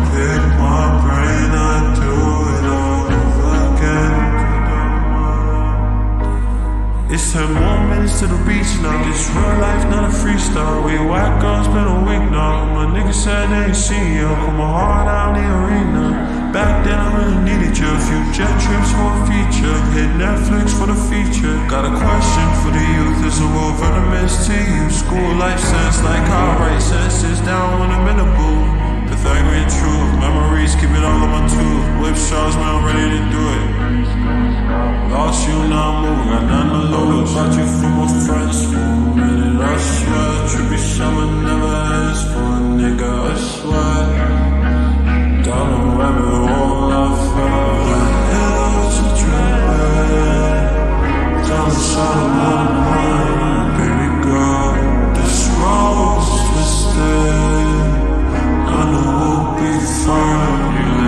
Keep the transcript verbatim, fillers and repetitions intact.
pick my brain, I do it all over again. It's ten more minutes to the beach now. It's real life, not a freestyle. We white girls been a week now. My niggas said they ain't seen you. Put my heart out in the arena. Back then I really needed you. A few jet trips for a feature. Hit Netflix for the feature. Got a question for the youth. Is the world venomous to you? School life sense like how I write sentences down when I'm in the booth. Pythagorean truth. Memories keep it all on my tooth. Whip shots when I'm ready to do it. Lost you, now I'm moving. Got nothing to lose. Got you from my friends for a minute. I swear, trippy summer never ends for a nigga. I swear. Down the rabbit hole I fell. The hills are drippin'. Down the side of my mind, baby girl. This road's twisted. I know we'll be fine.